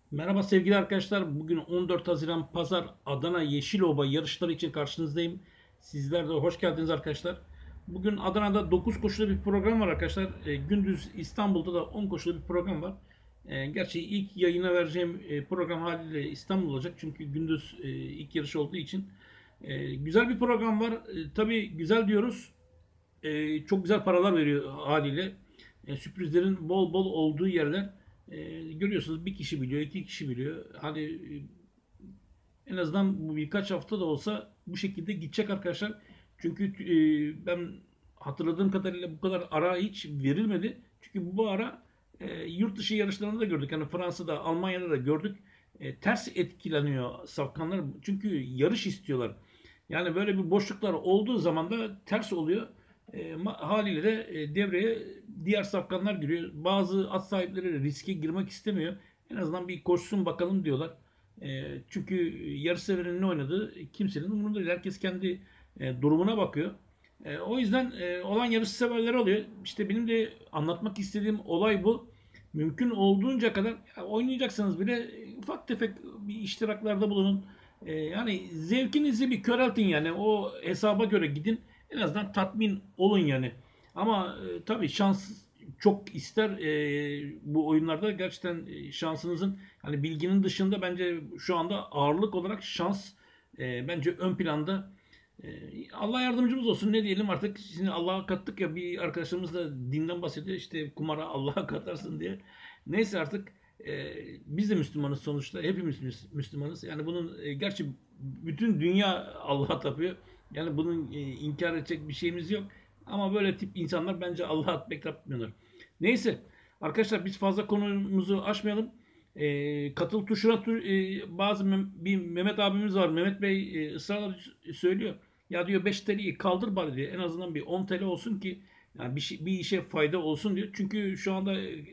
Merhaba sevgili arkadaşlar. Bugün 14 Haziran Pazar Adana Yeşilova yarışları için karşınızdayım. Sizler de hoş geldiniz arkadaşlar. Bugün Adana'da 9 koşulu bir program var arkadaşlar. Gündüz İstanbul'da da 10 koşulu bir program var. Gerçi ilk yayına vereceğim program haliyle İstanbul olacak. Çünkü gündüz ilk yarış olduğu için. Güzel bir program var. Tabii güzel diyoruz. Çok güzel paralar veriyor haliyle. Sürprizlerin bol bol olduğu yerler. Görüyorsunuz bir kişi biliyor, iki kişi biliyor. Hani en azından bu birkaç hafta da olsa bu şekilde gidecek arkadaşlar. Çünkü ben hatırladığım kadarıyla bu kadar ara hiç verilmedi. Çünkü bu ara yurt dışı yarışlarında da gördük. Yani Fransa'da, Almanya'da da gördük. Ters etkileniyor safkanlar. Çünkü yarış istiyorlar. Yani böyle bir boşluklar olduğu zaman da ters oluyor. Haliyle de devreye diğer safkanlar giriyor. Bazı at sahipleri riske girmek istemiyor. En azından bir koşsun bakalım diyorlar. Çünkü yarış severinin ne oynadığı kimsenin umurunda değil. Herkes kendi durumuna bakıyor. O yüzden olan yarış severler oluyor. İşte benim de anlatmak istediğim olay bu. Mümkün olduğunca kadar oynayacaksınız bile ufak tefek bir iştiraklarda bulunun. Yani zevkinizi bir köreltin yani. O hesaba göre gidin. En azından tatmin olun yani. Ama tabii şans çok ister bu oyunlarda gerçekten şansınızın hani bilginin dışında bence şu anda ağırlık olarak şans bence ön planda. Allah yardımcımız olsun ne diyelim artık şimdi Allah'a kattık ya bir arkadaşımız da dinden bahsediyor işte kumara Allah'a katarsın diye. Neyse artık biz de Müslümanız sonuçta hepimiz Müslümanız. Yani bunun gerçi bütün dünya Allah'a tapıyor. Yani bunun inkar edecek bir şeyimiz yok. Ama böyle tip insanlar bence Allah'a pek tapmıyorlar. Neyse arkadaşlar biz fazla konumuzu açmayalım. Katıl tuşuna bazı bir Mehmet abimiz var. Mehmet Bey ısrarla söylüyor. Ya diyor 5 TL'yi kaldır bari diyor. En azından bir 10 TL olsun ki yani bir işe fayda olsun diyor. Çünkü şu anda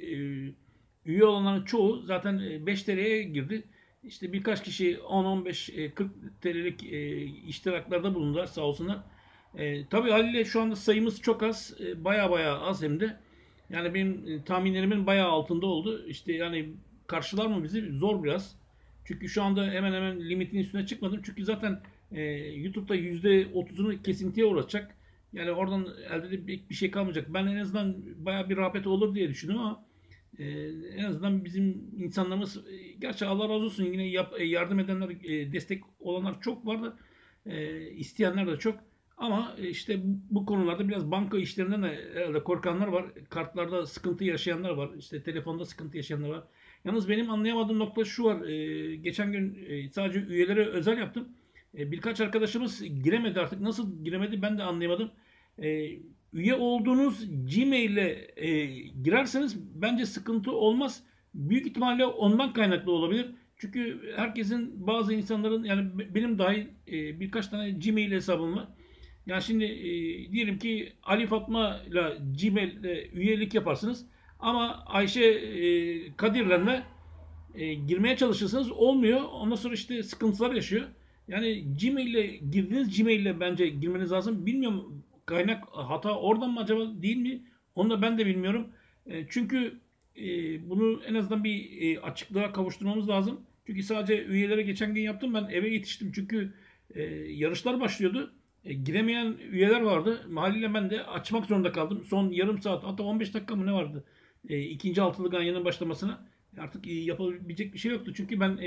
üye olanların çoğu zaten 5 TL'ye girdi. İşte birkaç kişi 10, 15, 40 TL'lik iştiraklarda bulundular sağ olsunlar. Tabii haliyle şu anda sayımız çok az. Baya baya az hem de. Yani benim tahminlerimin bayağı altında oldu. İşte yani karşılar mı bizi? Zor biraz. Çünkü şu anda hemen hemen limitin üstüne çıkmadım. Çünkü zaten YouTube'da %30'unu kesintiye uğratacak. Yani oradan elde de bir şey kalmayacak. Ben en azından bayağı bir rağbet olur diye düşündüm ama e, en azından bizim insanlarımız gerçi Allah razı olsun yine yardım edenler, destek olanlar çok var da isteyenler de çok. Ama işte bu konularda biraz banka işlerinden de herhalde korkanlar var. Kartlarda sıkıntı yaşayanlar var. İşte telefonda sıkıntı yaşayanlar var. Yalnız benim anlayamadığım nokta şu var. Geçen gün sadece üyelere özel yaptım. Birkaç arkadaşımız giremedi artık. Nasıl giremedi ben de anlayamadım. E, Üye olduğunuz Gmail ile girerseniz bence sıkıntı olmaz. Büyük ihtimalle ondan kaynaklı olabilir. Çünkü herkesin bazı insanların yani benim dahil birkaç tane Gmail hesabım var. Yani şimdi diyelim ki Ali Fatma ile Gmail'de üyelik yaparsınız. Ama Ayşe Kadir'le girmeye çalışırsanız olmuyor. Ondan sonra işte sıkıntılar yaşıyor. Yani Gmail ile girdiğiniz Gmail ile bence girmeniz lazım. Bilmiyorum kaynak hata oradan mı acaba değil mi? Onu da ben de bilmiyorum. Çünkü bunu en azından bir açıklığa kavuşturmamız lazım. Çünkü sadece üyelere geçen gün yaptım. Ben eve yetiştim. Çünkü yarışlar başlıyordu. Giremeyen üyeler vardı. Haliyle ben de açmak zorunda kaldım. Son yarım saat hatta 15 dakika mı ne vardı? İkinci altılı ganyanın başlamasına. Artık yapabilecek bir şey yoktu. Çünkü ben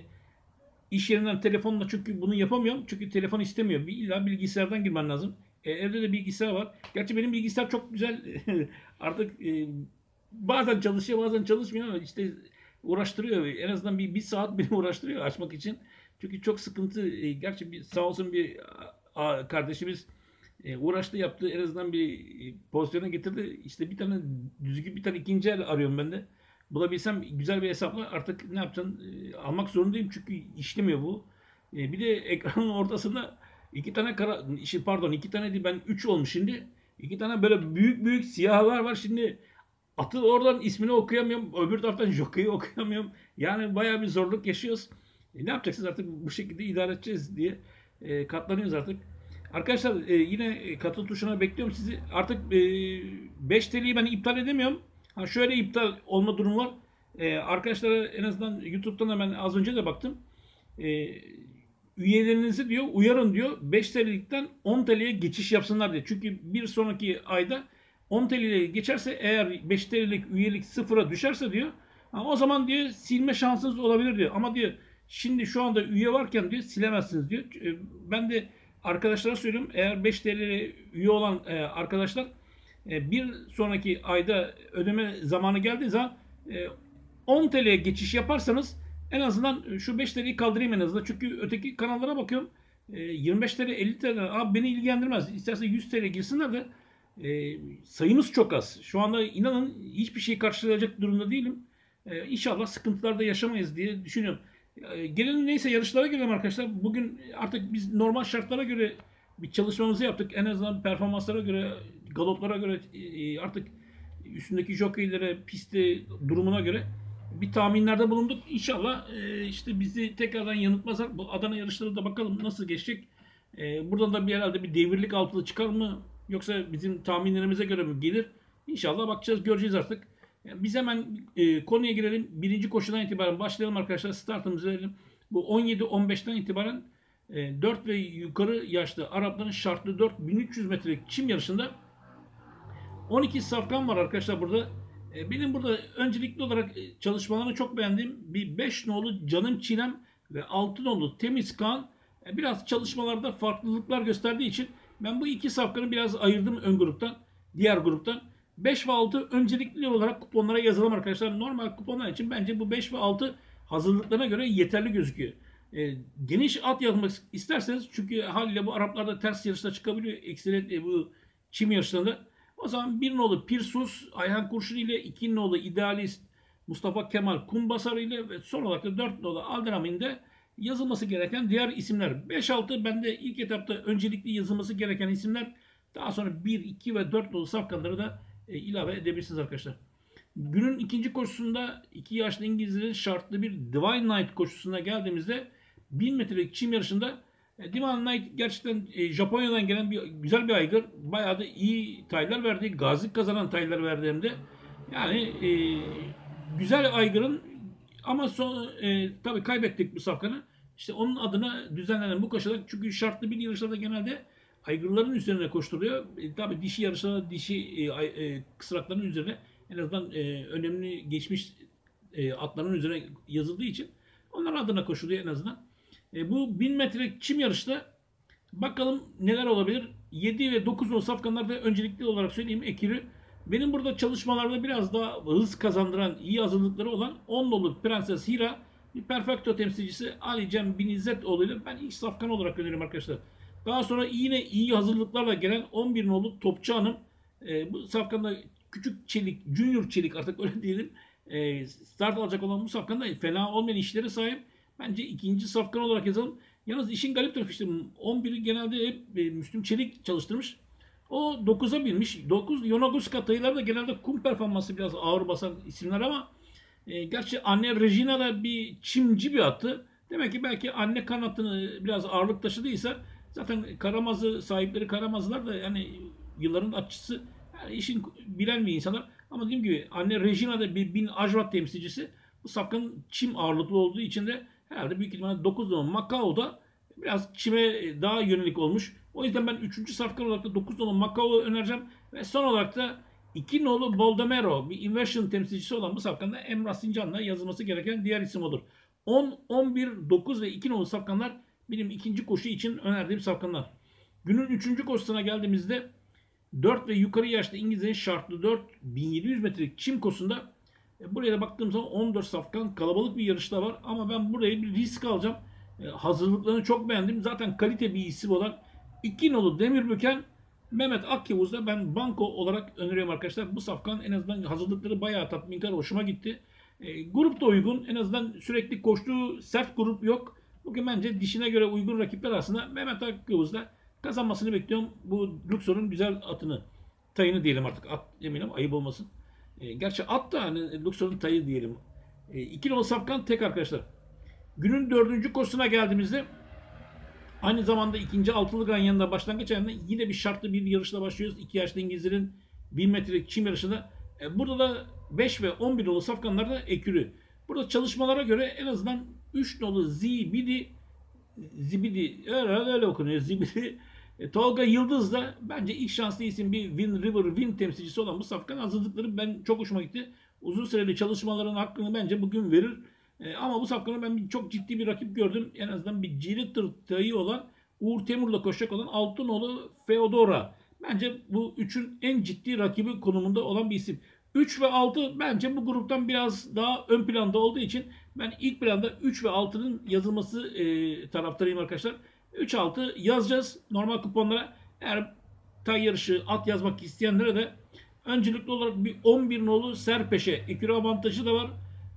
iş yerinden telefonla çünkü bunu yapamıyorum. Çünkü telefon istemiyor. İlla bilgisayardan girmen lazım. Evde de bilgisayar var. Gerçi benim bilgisayar çok güzel. Artık bazen çalışıyor bazen çalışmıyor ama işte uğraştırıyor. En azından bir saat beni uğraştırıyor açmak için. Çünkü çok sıkıntı. Gerçi sağ olsun bir kardeşimiz uğraştı yaptı. En azından bir pozisyona getirdi. İşte bir tane düzgün bir tane ikinci el arıyorum ben de. Bulabilsem güzel bir hesapla artık ne yapacaksın? Almak zorundayım çünkü işlemiyor bu. Bir de ekranın ortasında iki tane pardon iki tane değil ben üç olmuş şimdi. İki tane böyle büyük büyük siyahlar var şimdi. Atı oradan ismini okuyamıyorum. Öbür taraftan jockey'i okuyamıyorum. Yani bayağı bir zorluk yaşıyoruz. Ne yapacaksınız artık bu şekilde idare edeceğiz diye katlanıyoruz artık. Arkadaşlar yine katıl tuşuna bekliyorum sizi. Artık 5 TL'yi ben iptal edemiyorum. Ha şöyle iptal olma durumu var. Arkadaşlara en azından YouTube'dan da ben az önce de baktım. E, Üyelerinizi diyor uyarın diyor 5 TL'likten 10 TL'ye geçiş yapsınlar diye. Çünkü bir sonraki ayda 10 TL'ye geçerse eğer 5 TL'lik üyelik sıfıra düşerse diyor o zaman diyor silme şansınız olabilir diyor. Ama diyor şimdi şu anda üye varken diyor silemezsiniz diyor. Ben de arkadaşlara söylüyorum eğer 5 TL üye olan arkadaşlar bir sonraki ayda ödeme zamanı geldiği zaman 10 TL'ye geçiş yaparsanız en azından şu 5 TL'yi kaldırayım en azından. Çünkü öteki kanallara bakıyorum 25 TL 50 TL abi beni ilgilendirmez. İsterse 100 TL girsinler de sayımız çok az. Şu anda inanın hiçbir şeyi karşılayacak durumda değilim. İnşallah sıkıntılarda yaşamayız diye düşünüyorum. Gelelim neyse yarışlara gelelim arkadaşlar. Bugün artık biz normal şartlara göre bir çalışmamızı yaptık. En azından performanslara göre, galoplara göre artık üstündeki jokeylere, pisti durumuna göre bir tahminlerde bulunduk. İnşallah işte bizi tekrardan yanıltmazlar. Bu Adana yarışları da bakalım nasıl geçecek. Buradan da herhalde bir devirlik altılı çıkar mı? Yoksa bizim tahminlerimize göre mi gelir? İnşallah bakacağız, göreceğiz artık. Biz hemen konuya girelim. Birinci koşudan itibaren başlayalım arkadaşlar. Startımızı verelim. Bu 17-15'ten itibaren 4 ve yukarı yaşlı Arapların şartlı 4 1300 metrelik çim yarışında 12 safkan var arkadaşlar burada. Benim burada öncelikli olarak çalışmalarını çok beğendiğim bir 5 nolu Canım Çilem ve 6 nolu Temiz Kan biraz çalışmalarda farklılıklar gösterdiği için ben bu iki safkanı biraz ayırdım ön gruptan, diğer gruptan. 5 ve 6 öncelikli olarak kuponlara yazalım arkadaşlar. Normal kuponlar için bence bu 5 ve 6 hazırlıklarına göre yeterli gözüküyor. Geniş at yazmak isterseniz çünkü haliyle bu Araplarda ters yarışta çıkabiliyor. Ekseriyetle bu çim yarışlarında. O zaman bir nolu Pirsus Ayhan Kurşun ile 2 nolu İdealist Mustafa Kemal Kumbasar ile ve son olarak da 4 nolu Alderamin de yazılması gereken diğer isimler. 5-6 bende ilk etapta öncelikli yazılması gereken isimler. Daha sonra 1, 2 ve 4 nolu safkanları da ilave edebilirsiniz arkadaşlar. Günün ikinci koşusunda 2 yaşlı İngilizlerin şartlı bir Divine Knight koşusuna geldiğimizde 1000 metrelik çim yarışında Divine Knight gerçekten Japonya'dan gelen güzel bir aygır. Bayağı da iyi taylar verdi. Gazi kazanan taylar verdi hem de. Yani güzel aygırın ama tabii kaybettik bu safkanı. İşte onun adına düzenlenen bu koşular çünkü şartlı bir yarışlarda genelde aygırların üzerine koşturuyor. Tabii dişi yarışlarda dişi kısrakların üzerine en azından önemli geçmiş atların üzerine yazıldığı için onlar adına koşuluyor en azından. Bu 1000 metrelik çim yarışta bakalım neler olabilir. 7 ve 9 nolu safkanlarda öncelikli olarak söyleyeyim ekürü. Benim burada çalışmalarda biraz daha hız kazandıran iyi hazırlıkları olan 10 nolu Prenses Hira bir perfecto temsilcisi Ali Cem Bin İzzetoğlu ile ben ilk safkan olarak öneririm arkadaşlar. Daha sonra yine iyi hazırlıklarla gelen 11 nolu Topçu Hanım. Bu safkanda küçük çelik, junior çelik artık öyle diyelim. Start alacak olan bu safkanda fena olmayan işlere sahip. Bence ikinci safkan olarak yazalım. Yalnız işin garip tarafı işte 11'i genelde hep Müslüm Çelik çalıştırmış. O 9'a binmiş. 9 Yonaguska tayılar da genelde kum performansı biraz ağır basan isimler ama gerçi anne Regina da bir çimci bir attı. Demek ki belki anne kanatını biraz ağırlık taşıdıysa zaten Karamazı sahipleri Karamazlar da yani yılların atçısı yani işin bilen bir insanlar. Ama dediğim gibi anne Regina da bir Bin Ajvat temsilcisi. Bu safkanın çim ağırlıklı olduğu için de herhalde büyük ihtimalle 9 numara Macao'da biraz çime daha yönelik olmuş. O yüzden ben 3. safkan olarak da 9 numara Macao önereceğim. Ve son olarak da 2 nolu Boldemero bir inversion temsilcisi olan bu safkanda Emrah Sincan'la yazılması gereken diğer isim odur. 10, 11, 9 ve 2 nolu safkanlar benim ikinci koşu için önerdiğim safkanlar. Günün 3. koşusuna geldiğimizde 4 ve yukarı yaşlı İngilizlerin şartlı 4 1700 metrelik çim koşusunda buraya da baktığım zaman 14 safkan kalabalık bir yarışta var ama ben buraya bir risk alacağım. Hazırlıklarını çok beğendim. Zaten kalite bir isim olan 2 nolu Demirbüken Mehmet Akyavuz'da ben banko olarak öneriyorum arkadaşlar. Bu safkan en azından hazırlıkları bayağı tatminkar, hoşuma gitti. Grup da uygun. En azından sürekli koştuğu sert grup yok. Bugün bence dişine göre uygun rakipler arasında Mehmet Akyavuz'da kazanmasını bekliyorum. Bu Luxor'un güzel atını. Tayını diyelim artık. At eminim ayıp olmasın. Gerçi at da hani Luxor'un tayı diyelim. 2 nolu safkan tek arkadaşlar. Günün 4. koşusuna geldiğimizde aynı zamanda ikinci altılı ganyanında başlangıç ayında yine bir şartlı bir yarışla başlıyoruz. 2 yaşlı İngilizlerin 1000 metrelik çim yarışında. Burada da 5 ve 11 nolu safkanlarda ekürü. Burada çalışmalara göre en azından 3 nolu Zibidi öyle okunuyor. Zibidi. Tolga Yıldız da bence ilk şanslı isim, bir Win River Win temsilcisi olan bu safkan hazırlıkları ben çok hoşuma gitti. Uzun süreli çalışmaların hakkını bence bugün verir. Ama bu safkanı ben çok ciddi bir rakip gördüm. En azından bir ciri tırtayı olan Uğur Temur'la koşacak olan Altınoğlu Feodora. Bence bu üçün en ciddi rakibi konumunda olan bir isim. 3 ve 6 bence bu gruptan biraz daha ön planda olduğu için ben ilk planda 3 ve 6'nın yazılması taraftarıyım arkadaşlar. 3-6 yazacağız normal kuponlara. Eğer tay yarışı at yazmak isteyenlere de öncelikli olarak bir 11 nolu Serpeşe ekürü avantajı da var.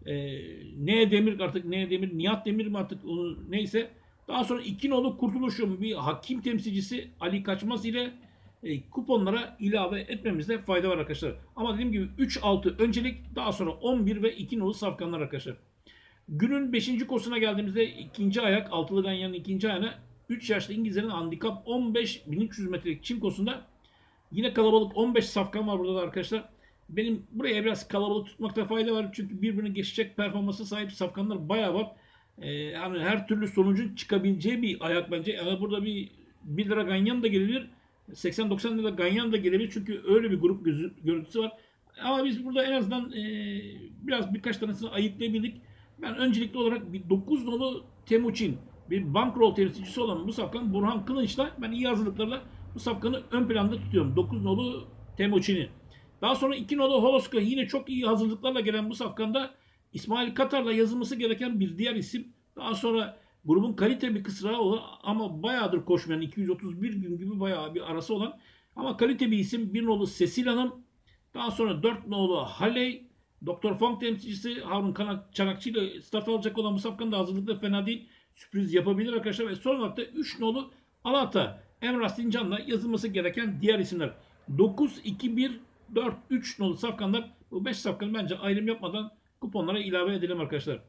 N Demir artık N Demir, Nihat Demir mi artık onu neyse. Daha sonra 2 nolu Kurtuluş'un bir hakim temsilcisi Ali Kaçmaz ile kuponlara ilave etmemizde fayda var arkadaşlar. Ama dediğim gibi 3-6 öncelik, daha sonra 11 ve 2 nolu safkanlar arkadaşlar. Günün 5. koşusuna geldiğimizde ikinci ayak, altılı ganyanın ikinci ayağına 3 yaşlı İngilizlerin handikap 15.300 metrelik çim koşusunda yine kalabalık 15 safkan var burada da arkadaşlar. Benim buraya biraz kalabalık tutmakta fayda var. Çünkü birbirini geçecek performansa sahip safkanlar bayağı var. Yani her türlü sonucun çıkabileceği bir ayak bence. Yani burada bir 1 lira ganyan da gelebilir. 80-90 lira ganyan da gelebilir. Çünkü öyle bir grup görüntüsü var. Ama biz burada en azından biraz birkaç tanesini ayıklayabildik. Ben öncelikli olarak bir 9 nolu Temuçin, bir bankroll temsilcisi olan bu safkan Burhan Kılınç'la ben iyi hazırlıklarla bu safkanı ön planda tutuyorum. 9 nolu Temuçin'i. Daha sonra 2 nolu Holoska, yine çok iyi hazırlıklarla gelen bu safkanda İsmail Katar'la yazılması gereken bir diğer isim. Daha sonra grubun kalite bir kısrağı olan ama bayağıdır koşmayan, 231 gün gibi bayağı bir arası olan ama kalite bir isim. 1 nolu Sesil Hanım. Daha sonra 4 nolu Haley. Doktor Funk temsilcisi Harun Çanakçı ile start alacak olan bu safkanın da hazırlıkta fena değil. Sürpriz yapabilir arkadaşlar. Ve son olarak da 3 nolu Alata Emrah Sincan'la yazılması gereken diğer isimler. 9, 2, 1, 4, 3 nolu safkanlar. Bu 5 safkanı bence ayrım yapmadan kuponlara ilave edelim arkadaşlar.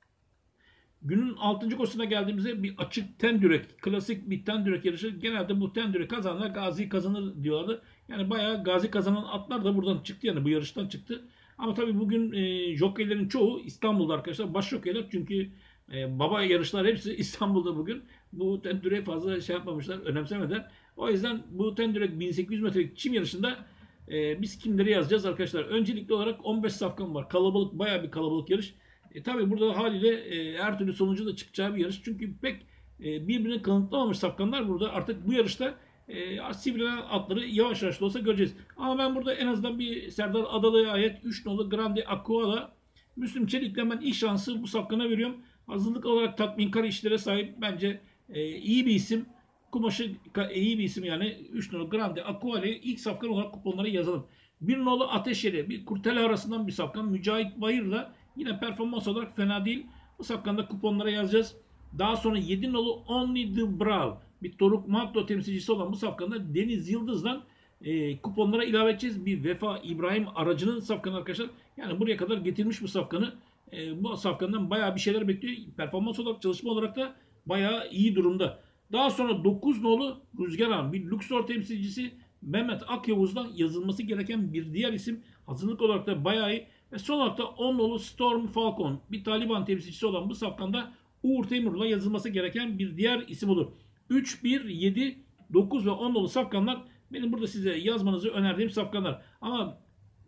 Günün 6. koşusuna geldiğimizde bir açık tendürek, klasik bir tendürek yarışı. Genelde bu tendürek kazanlar gazi kazanır diyorlardı. Yani bayağı gazi kazanan atlar da buradan çıktı, yani bu yarıştan çıktı. Ama tabii bugün jokeylerin çoğu İstanbul'da arkadaşlar. Baş jokeyler, çünkü baba yarışlar hepsi İstanbul'da bugün. Bu tendüreği fazla şey yapmamışlar, önemsemeden. O yüzden bu tendürek 1800 metrelik çim yarışında biz kimleri yazacağız arkadaşlar? Öncelikli olarak 15 safkan var. Kalabalık, bayağı bir kalabalık yarış. Tabii burada haliyle her türlü sonucu da çıkacağı bir yarış. Çünkü pek birbirini kanıtlamamış safkanlar burada. Artık bu yarışta sivrilen atları yavaş yavaş da olsa göreceğiz. Ama ben burada en azından bir Serdar Adalı'ya ait 3 nolu Grande Aqua'la Müslüm Çelik'le ben ilk şansı bu safkana veriyorum. Hazırlık olarak tatminkar işlere sahip, bence iyi bir isim. Kumaşı iyi bir isim yani. 3 nolu Grande Aqua'yı ilk safkan olarak kuponlara yazalım. 1 nolu Ateşeli, bir kurtele arasından bir safkan. Mücahit Bayır'la yine performans olarak fena değil. Bu safkanda kuponlara yazacağız. Daha sonra 7 nolu Only the Brawl, bir Toruk Magdo temsilcisi olan bu safkanda Deniz Yıldız'dan kuponlara ilave edeceğiz. Bir Vefa İbrahim aracının safkanı arkadaşlar. Yani buraya kadar getirmiş bu safkanı. Bu safkandan bayağı bir şeyler bekliyor. Performans olarak, çalışma olarak da bayağı iyi durumda. Daha sonra 9 nolu Rüzgar Han, bir Luxor temsilcisi Mehmet Akyavuz'dan yazılması gereken bir diğer isim. Hazırlık olarak da bayağı iyi. Ve son olarak da 10 nolu Storm Falcon, bir Taliban temsilcisi olan bu safkanda Uğur Temur'la yazılması gereken bir diğer isim olur. 3, 1, 7, 9 ve 10 nolu safkanlar benim burada size yazmanızı önerdiğim safkanlar. Ama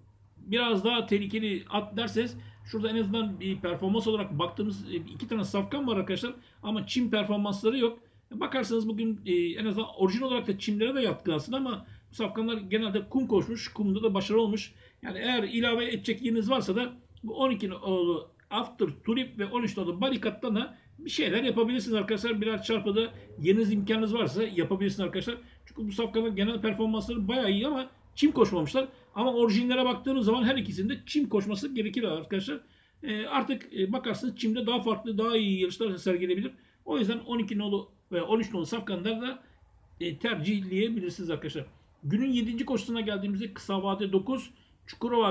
biraz daha tehlikeli at derseniz şurada en azından bir performans olarak baktığımız 2 tane safkan var arkadaşlar. Ama çim performansları yok. Bakarsanız bugün en azından orijinal olarak da çimlere de yatkın aslında, ama bu safkanlar genelde kum koşmuş. Kumda da başarılı olmuş. Yani eğer ilave edecek yeriniz varsa da bu 12 nolu After Tulip ve 13 nolu Barikat'tan da bir şeyler yapabilirsiniz arkadaşlar. Birer çarpıda yeriniz, imkanınız varsa yapabilirsiniz arkadaşlar. Çünkü bu safkanın genel performansları bayağı iyi ama çim koşmamışlar. Ama orijinlere baktığınız zaman her ikisinde çim koşması gerekir arkadaşlar. Artık bakarsınız çimde daha farklı, daha iyi yarışlar sergileyebilir. O yüzden 12 nolu ve 13 nolu safkanları da tercihleyebilirsiniz arkadaşlar. Günün 7. koşusuna geldiğimizde kısa vade 9 Çukurova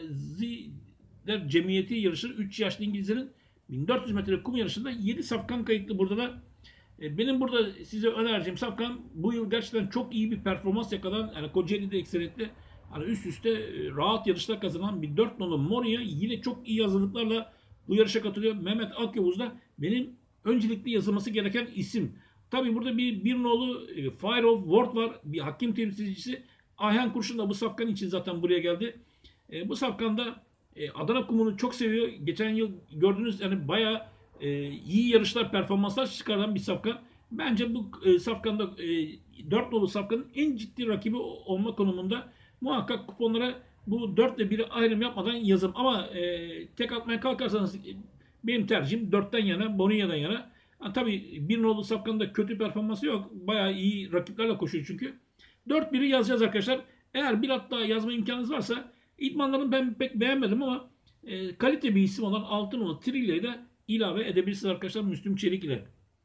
Gaziler Cemiyeti yarışı 3 yaşlı İngilizlerin 1400 metre kum yarışında 7 safkan kayıtlı burada da. Benim burada size önereceğim safkan bu yıl gerçekten çok iyi bir performans yakalan, yani Kocaeli'de ekseriyetli hani üst üste rahat yarışlar kazanan bir 4 nolu Moria yine çok iyi hazırlıklarla bu yarışa katılıyor. Mehmet Akyavuz da benim öncelikli yazılması gereken isim. Tabii burada bir nolu Fire of Ward var. Bir hakim temsilcisi. Ayhan Kurşun da bu safkan için zaten buraya geldi. Bu safkanda Adana kumunu çok seviyor. Geçen yıl gördüğünüz yani bayağı iyi yarışlar, performanslar çıkaran bir safkan. Bence bu safkanda 4 nolu safkanın en ciddi rakibi olma konumunda. Muhakkak kuponlara bu 4 ile 1'i ayrım yapmadan yazın. Ama tek atmaya kalkarsanız benim tercihim 4'ten yana, Bonilla'dan yana. Ha, tabii 1 nolu safkanın da kötü performansı yok. Bayağı iyi rakiplerle koşuyor çünkü. 4-1'i yazacağız arkadaşlar. Eğer bir at daha yazma imkanınız varsa idmanlarını ben pek beğenmedim ama kalite bir isim olan 6 nolu Trilla'yı da ilave edebilirsiniz arkadaşlar Müslüm Çelik ile.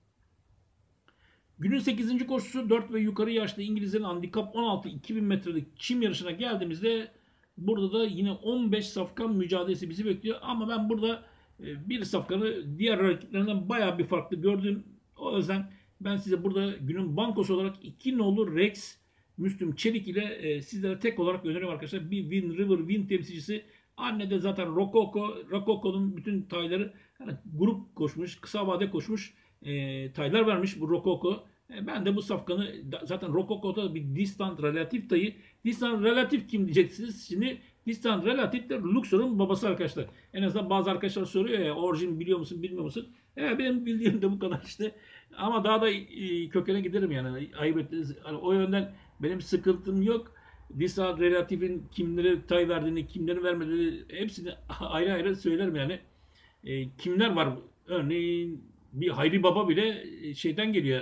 Günün 8. koşusu 4 ve yukarı yaşlı İngilizlerin handikap 16 2000 metrelik çim yarışına geldiğimizde burada da yine 15 safkan mücadelesi bizi bekliyor. Ama ben burada bir safkanı diğer rakiplerinden bayağı bir farklı gördüm. O yüzden ben size burada günün bankosu olarak 2 nolu Rex Müslüm Çelik ile sizlere tek olarak öneriyorum arkadaşlar. Bir Win River Win temsilcisi. Anne de zaten Rokoko. Rokoko'nun bütün tayları yani grup koşmuş, kısa vade koşmuş taylar vermiş bu Rokoko. Ben de bu safkanı zaten Rokoko'da bir distant relatif tayı. Distant relatif kim diyeceksiniz? Şimdi distant relatif de Luxor'un babası arkadaşlar. En azından bazı arkadaşlar soruyor ya orijin biliyor musun bilmiyor musun? Benim bildiğim de bu kadar işte. Ama daha da kökene giderim yani. Ayıp ettiniz. Yani o yönden benim sıkıntım yok. Distant relatifin kimlere tay verdiğini, kimlerin vermediğini hepsini ayrı ayrı söylerim yani. Kimler var? Örneğin bir Hayri Baba bile şeyden geliyor.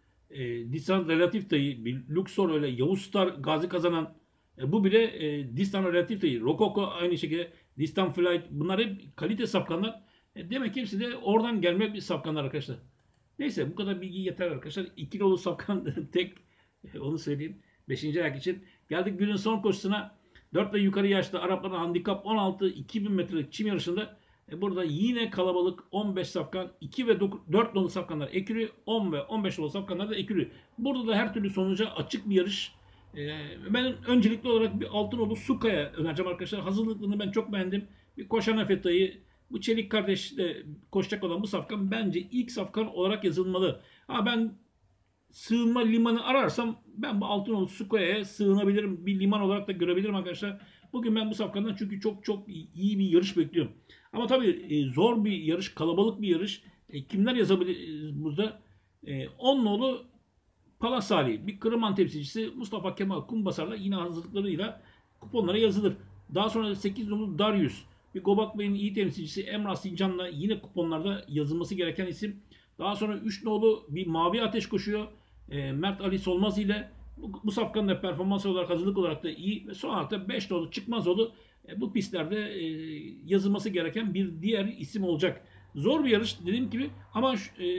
Distant relatif dayı, bir Luxor öyle Yavuz Star gazi kazanan bu bile distant relatif dayı. Rokoko aynı şekilde distant flight. Bunlar hep kalite safkanlar. Demek ki hepsi de oradan gelme bir safkanlar arkadaşlar. Neyse bu kadar bilgi yeter arkadaşlar. 2 nolu safkan tek onu söyleyeyim. 5. ayak için. Geldik günün son koşusuna. 4 ve yukarı yaşlı Arapların handikap 16 2000 metrelik çim yarışında burada yine kalabalık 15 safkan 2 ve 4 nolu safkanlar ekürü 10 ve 15 nolu safkanlar da ekürü. Burada da her türlü sonuca açık bir yarış. Ben öncelikli olarak bir 6 nolu Suka'ya önereceğim arkadaşlar. Hazırlıklarını ben çok beğendim. Bir Koşan Efeta'yı bu Çelik kardeşle koşacak olan bu safkan bence ilk safkan olarak yazılmalı. Ben sığınma limanı ararsam ben bu Altınoğlu Suka'ya sığınabilirim. Bir liman olarak da görebilirim arkadaşlar. Bugün ben bu safkandan çünkü çok iyi bir yarış bekliyorum. Ama tabii zor bir yarış, kalabalık bir yarış. Kimler yazabilir burada? 10 nolu Palasali, bir Kırıman temsilcisi Mustafa Kemal Kumbasar'la yine hazırlıklarıyla kuponlara yazılır. Daha sonra 8 nolu Darius, bir Gobak Bey'in iyi temsilcisi Emrah Sincan'la yine kuponlarda yazılması gereken isim. Daha sonra 3 nolu bir Mavi Ateş koşuyor. Mert Ali Solmaz ile bu safkanın da performans olarak hazırlık olarak da iyi. Ve son olarak da 5 nolu Çıkmazoğlu bu pistlerde yazılması gereken bir diğer isim olacak. Zor bir yarış dediğim gibi ama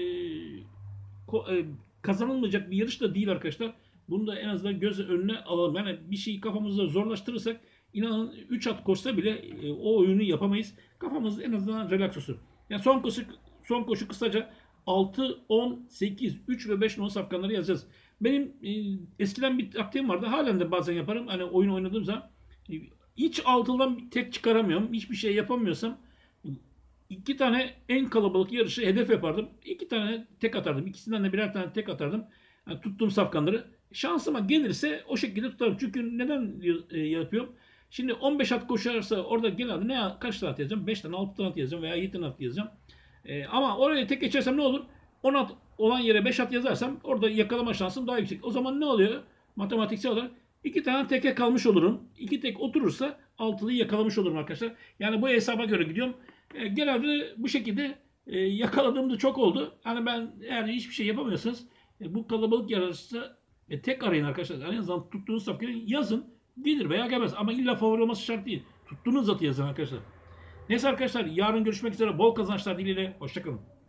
kazanılmayacak bir yarış da değil arkadaşlar. Bunu da en azından göz önüne alalım. Yani bir şeyi kafamızda zorlaştırırsak inanın 3 at koşsa bile o oyunu yapamayız. Kafamız en azından relax olsun. Yani son koşu kısaca 6, 10, 8, 3 ve 5 nolu safkanları yazacağız. Benim eskiden bir taktiğim vardı. Halen de bazen yaparım. Hani oyun oynadığım zaman hiç altıdan tek çıkaramıyorum. Hiçbir şey yapamıyorsam 2 tane en kalabalık yarışı hedef yapardım. 2 tane tek atardım. İkisinden de birer tane tek atardım. Yani tuttuğum safkanları. Şansıma gelirse o şekilde tutarım. Çünkü neden yapıyorum? Şimdi 15 at koşarsa orada genelde kaç tane at yazacağım? 5 tane 6 tane at yazacağım veya 7 tane at yazacağım. Ama oraya tek geçersem ne olur? 10 at olan yere 5 at yazarsam orada yakalama şansım daha yüksek. O zaman ne oluyor? Matematiksel olarak 2 tane teke kalmış olurum. 2 tek oturursa 6'lıyı yakalamış olurum arkadaşlar. Yani bu hesaba göre gidiyorum. Genelde bu şekilde yakaladığım da çok oldu. Hani ben eğer hiçbir şey yapamıyorsanız bu kalabalık yarışta tek arayın arkadaşlar. En azından tuttuğunuz safkanı yazın. Gelir veya gelmez. Ama illa favori olması şart değil. Tuttuğunuz atı yazın arkadaşlar. Neyse arkadaşlar yarın görüşmek üzere. Bol kazançlar dileğiyle. Hoşçakalın.